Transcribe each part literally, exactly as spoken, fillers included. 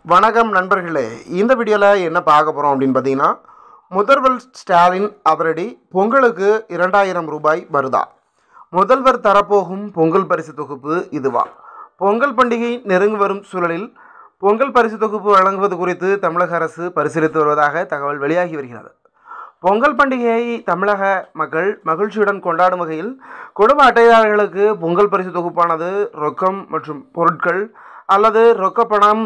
வணக்கம் நண்பர்களே, இந்த வீடியோவில் என்ன பார்க்க போகிறோம் அப்படின்னு பார்த்தீங்கன்னா, முதல்வர் ஸ்டாலின் அதிரடி, பொங்கலுக்கு இரண்டாயிரம் ரூபாய் வருதா? முதல்வர் தரப்போகும் பொங்கல் பரிசு தொகுப்பு இதுவா? பொங்கல் பண்டிகை நெருங்கி வரும் சூழலில் பொங்கல் பரிசு தொகுப்பு வழங்குவது குறித்து தமிழக அரசு பரிசீலித்து வருவதாக தகவல் வெளியாகி வருகிறது. பொங்கல் பண்டிகையை தமிழக மக்கள் மகிழ்ச்சியுடன் கொண்டாடும் வகையில் குடும்ப அட்டைதாரர்களுக்கு பொங்கல் பரிசு தொகுப்பானது ரொக்கம் மற்றும் பொருட்கள் அல்லது ரொக்க பணம்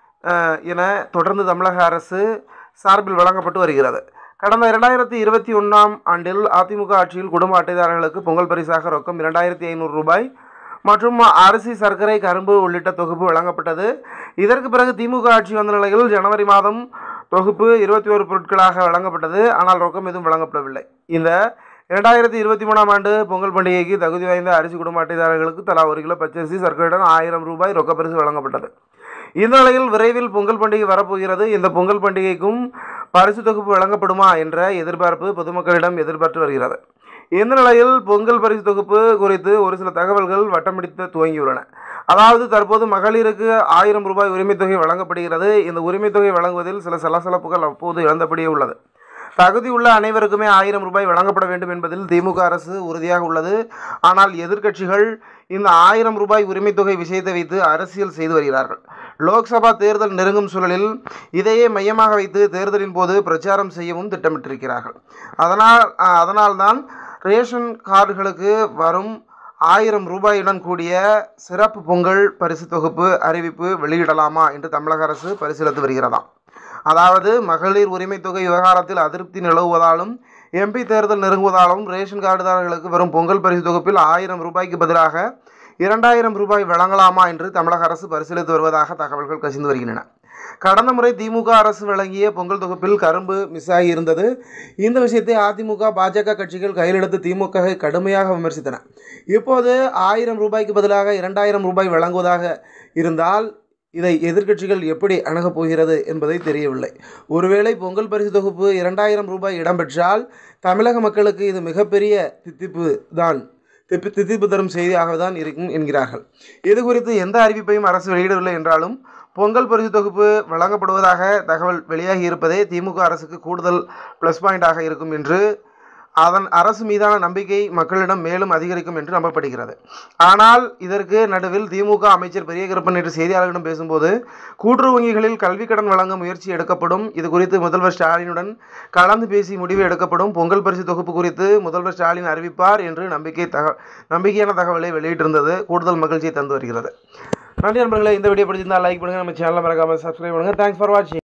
என தொடர்ந்து தமிழக அரசு சார்பில் வழங்கப்பட்டு வருகிறது. கடந்த இரண்டாயிரத்தி இருபத்தி ஒன்றாம் ஆண்டில் அதிமுக ஆட்சியில் குடும்ப அட்டைதாரர்களுக்கு பொங்கல் பரிசாக ரொக்கம் இரண்டாயிரத்தி ஐநூறு ரூபாய் மற்றும் அரிசி, சர்க்கரை, கரும்பு உள்ளிட்ட தொகுப்பு வழங்கப்பட்டது. இதற்கு பிறகு திமுக ஆட்சி வந்த நிலையில் ஜனவரி மாதம் தொகுப்பு இருபத்தி ஒரு பொருட்களாக வழங்கப்பட்டது. ஆனால் ரொக்கம் எதுவும் வழங்கப்படவில்லை. இந்த இரண்டாயிரத்தி இருபத்தி மூணாம் ஆண்டு பொங்கல் பண்டிகைக்கு தகுதி வாய்ந்த அரிசி குடும்ப அட்டைதாரர்களுக்கு தலா ஒரு கிலோ பச்சரிசி, சர்க்கரையுடன் ஆயிரம் ரூபாய் ரொக்க பரிசு வழங்கப்பட்டது. இந்த நிலையில் விரைவில் பொங்கல் பண்டிகை வரப்போகிறது. இந்த பொங்கல் பண்டிகைக்கும் பரிசு தொகுப்பு வழங்கப்படுமா என்ற எதிர்பார்ப்பு பொதுமக்களிடம் எதிர்பார்த்து வருகிறது. இந்த நிலையில் பொங்கல் பரிசு தொகுப்பு குறித்து ஒரு சில தகவல்கள் வட்டமடித்து துவங்கியுள்ளன. அதாவது, தற்போது மகளிருக்கு ஆயிரம் ரூபாய் உரிமைத் தொகை வழங்கப்படுகிறது. இந்த உரிமைத் தொகை வழங்குவதில் சில சலசலப்புகள் அப்போது இழந்தபடியே உள்ளது. தகுதி உள்ள அனைவருக்குமே ஆயிரம் ரூபாய் வழங்கப்பட வேண்டும் என்பதில் திமுக அரசு உறுதியாக உள்ளது. ஆனால் எதிர்க்கட்சிகள் இந்த ஆயிரம் ரூபாய் உரிமைத் தொகை விஷயத்தை வைத்து அரசியல் செய்து வருகிறார்கள். லோக்சபா தேர்தல் நெருங்கும் சூழலில் இதையே மையமாக வைத்து தேர்தலின் போது பிரச்சாரம் செய்யவும் திட்டமிட்டிருக்கிறார்கள். அதனால் அதனால்தான் ரேஷன் கார்டுகளுக்கு வரும் ஆயிரம் ரூபாயுடன் கூடிய சிறப்பு பொங்கல் பரிசு தொகுப்பு அறிவிப்பு வெளியிடலாமா என்று தமிழக அரசு பரிசீலித்து வருகிறதாம். அதாவது, மகளிர் உரிமைத் தொகை விவகாரத்தில் அதிருப்தி நிலவுவதாலும் எம்பி தேர்தல் நெருங்குவதாலும் ரேஷன் கார்டுதாரர்களுக்கு வரும் பொங்கல் பரிசு தொகுப்பில் ஆயிரம் ரூபாய்க்கு பதிலாக இரண்டாயிரம் ரூபாய் வழங்கலாமா என்று தமிழக அரசு பரிசீலித்து வருவதாக தகவல்கள் கசிந்து வருகின்றன. கடந்த முறை திமுக அரசு வழங்கிய பொங்கல் தொகுப்பில் கரும்பு மிஸ் ஆகி இருந்தது. இந்த விஷயத்தை அதிமுக, பாஜக கட்சிகள் கையிலெடுத்து திமுகவை கடுமையாக விமர்சித்தன. இப்போது ஆயிரம் ரூபாய்க்கு பதிலாக இரண்டாயிரம் ரூபாய் வழங்குவதாக இருந்தால் இதை எதிர்க்கட்சிகள் எப்படி அணுகப் போகிறது என்பதை தெரியவில்லை. ஒருவேளை பொங்கல் பரிசு தொகுப்பு இரண்டாயிரம் ரூபாய் இடம்பெற்றால் தமிழக மக்களுக்கு இது மிகப்பெரிய தித்திப்பு தான் திப்பு தித்திப்பு தரும் செய்தியாக தான் இருக்கும் என்கிறார்கள். இது குறித்து எந்த அறிவிப்பையும் அரசு வெளியிடவில்லை என்றாலும் பொங்கல் பரிசு தொகுப்பு வழங்கப்படுவதாக தகவல் வெளியாகி இருப்பதே திமுக அரசுக்கு கூடுதல் ப்ளஸ் பாயிண்டாக இருக்கும் என்று, அதன் அரசு மீதான நம்பிக்கை மக்களிடம் மேலும் அதிகரிக்கும் என்று நம்பப்படுகிறது. ஆனால் இதற்கு நடுவில் திமுக அமைச்சர் பெரியகருப்பன் நேற்று செய்தியாளர்களிடம் பேசும்போது, கூட்டுறவு வங்கிகளில் கல்விக் கடன் வழங்க முயற்சி எடுக்கப்படும். இது குறித்து முதல்வர் ஸ்டாலினுடன் கலந்து பேசி முடிவு எடுக்கப்படும். பொங்கல் பரிசு தொகுப்பு குறித்து முதல்வர் ஸ்டாலின் அறிவிப்பார் என்று நம்பிக்கை தக நம்பிக்கையான தகவலை வெளியிட்டிருந்தது கூடுதல் மகிழ்ச்சியை தந்து வருகிறது. நன்றி நண்பர்களே, இந்த வீடியோ பிடிச்சிருந்தால் லைக் பண்ணுங்கள், நம்ம சேனலை மறக்காமல் சப்ஸ்கிரைப் பண்ணுங்கள். தேங்க்ஸ் ஃபார் வாட்சிங்.